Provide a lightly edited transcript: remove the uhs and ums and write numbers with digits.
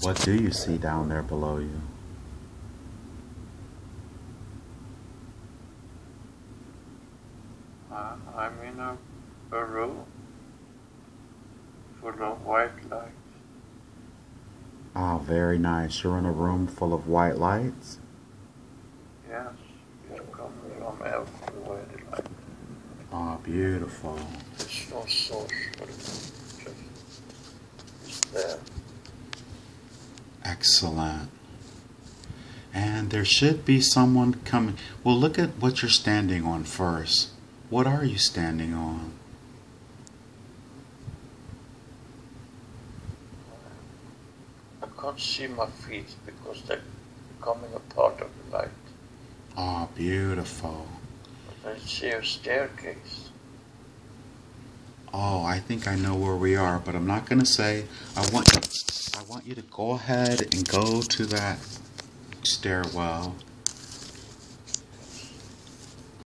What do you see down there below you? I'm in a room full of white lights. Ah, very nice. You're in a room full of white lights? Yes, it's coming from everywhere. The light. Ah, beautiful. There's no source for it. Just it's there. Excellent. And there should be someone coming. Well, look at what you're standing on first. What are you standing on? I can't see my feet because they're becoming a part of the light. Ah, beautiful. But I see a staircase. Oh, I think I know where we are, but I'm not going to say. I want you to go ahead and go to that stairwell